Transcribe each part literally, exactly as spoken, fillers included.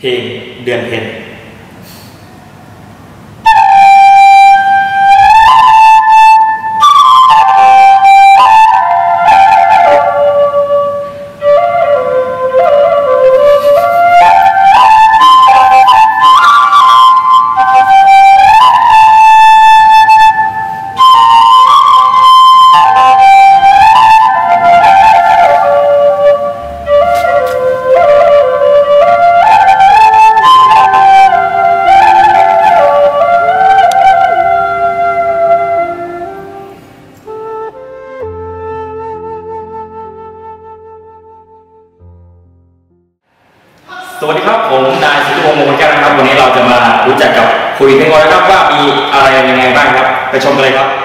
ลงเดือนเพ็ญสวัสดีครับผมนายสุทธิพงศ์มงคลแก้วนะครับวันนี้เราจะมารู้จักกับคุยเพลงอนะครับว่ามีอะไรยังไงบ้างครับไปชมกันเลยครับ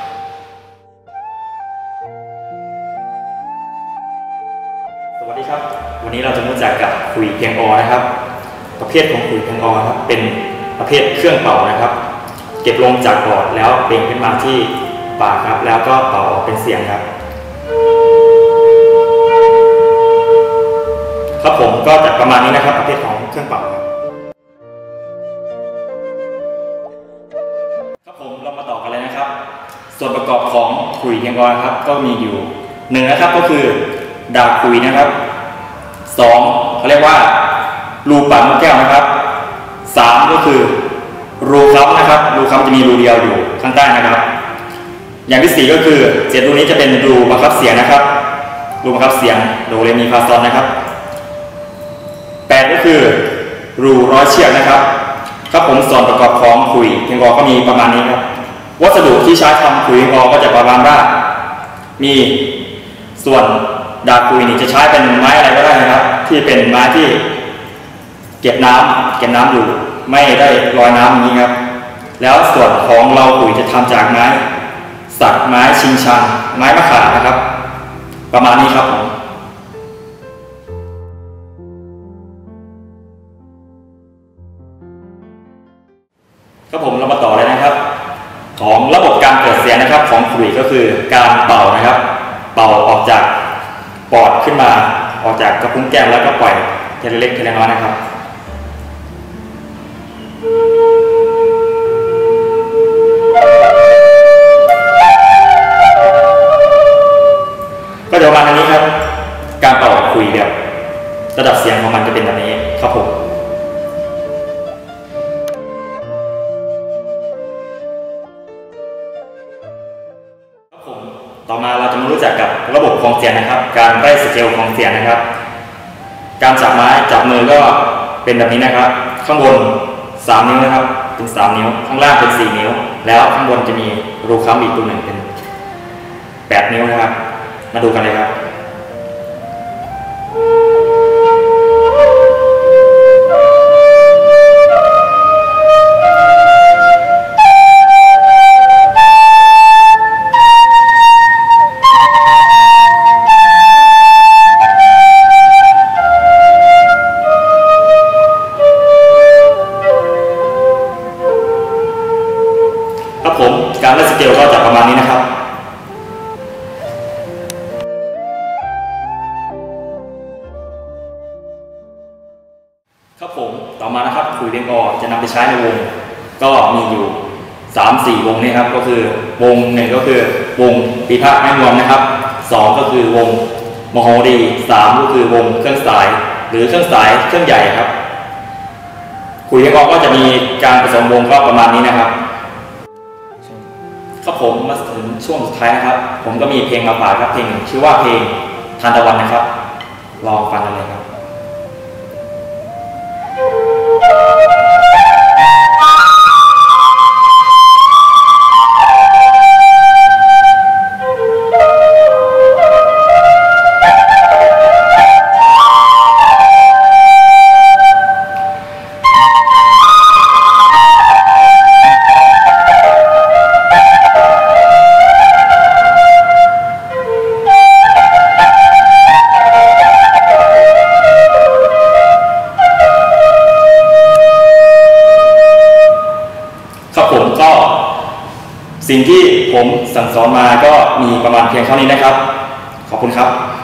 สวัสดีครับวันนี้เราจะรู้จักกับคุยเพลงอนะครับประเภทของคุยเพลงอครับเป็นประเภทเครื่องเป่านะครับเก็บลงจากปอดแล้วเปล่งขึ้นมาที่ปากครับแล้วก็เป่าออกเป็นเสียงครับครับผมก็จะประมาณนี้นะครับประเภทของเครื่องเป่าครับครับผมเรามาต่อกันเลยนะครับส่วนประกอบของขลุ่ยเพลงอครับก็มีอยู่หนึ่งนะครับก็คือดาบขลุ่ยนะครับสองเขาเรียกว่ารูปากนกแก้วนะครับสามก็คือรูค้ำนะครับรูค้ำจะมีรูเดียวอยู่ข้างใต้นะครับอย่างที่สี่ก็คือเศษรูนี้จะเป็นรูบังคับเสียงนะครับรูบังคับเสียงโดเรมีฟาซอนนะครับแปดก็คือรูร้อยเชือกนะครับครับผมส่วนประกอบของขลุ่ยเพลงอก็มีประมาณนี้ครับวัสดุที่ใช้ทำขลุ่ยเพลงอก็จะประมาณว่ามีส่วนดาบขลุ่ยนี่จะใช้เป็นไม้อะไรก็ได้นะครับที่เป็นไม้ที่เก็บน้ำเก็บน้ำอยู่ไม่ได้ลอยน้ำอย่างนี้ครับแล้วส่วนของเราขลุ่ยจะทำจากไม้สักไม้ชิงชังไม้มะขามนะครับประมาณนี้ครับผมครับผมเรามาต่อเลยนะครับของระบบการเกิดเสียงนะครับของขลุ่ยก็คือการเป่านะครับเป่าออกจากปอดขึ้นมาออกจากกระพุ้งแก้มแล้วก็ปล่อยเทเลเล็กเทเลน้อยนะครับก็จะประมาณนี้ครับการเป่าขลุ่ยแบบระดับเสียงของมันจะเป็นแบบนี้ครับผมต่อมาเราจะมารู้จักกับระบบของเสียงนะครับการไล่สเกลของเสียงนะครับการจับไม้จับมือก็เป็นแบบนี้นะครับข้างบนสามนิ้วนะครับเป็นสามนิ้วข้างล่างเป็นสี่นิ้วแล้วข้างบนจะมีรูค้ำอีกตัวหนึ่งเป็นแปดนิ้วนะครับมาดูกันเลยครับผมการเล่นสเกลก็จะประมาณนี้นะครับครับผมต่อมานะครับขลุ่ยเพลงอจะนำไปใช้ในวงก็มีอยู่ สามสี่ วงนี่ครับก็คือวงหนึ่งก็คือวงปีพาคแม่นวลนะครับสองก็คือวงมโหรีสามก็คือวงเครื่องสายหรือเครื่องสายเครื่องใหญ่ครับขลุ่ยเพลงอก็จะมีการผสมวงก็ประมาณนี้นะครับครับผมมาถึงช่วงสุดท้ายนะครับผมก็มีเพลงมาฝากครับเพลงชื่อว่าเพลงทานตะวันนะครับลองฟังกันเลยครับสิ่งที่ผมสั่งสอนมาก็มีประมาณเพียงเท่านี้นะครับขอบคุณครับ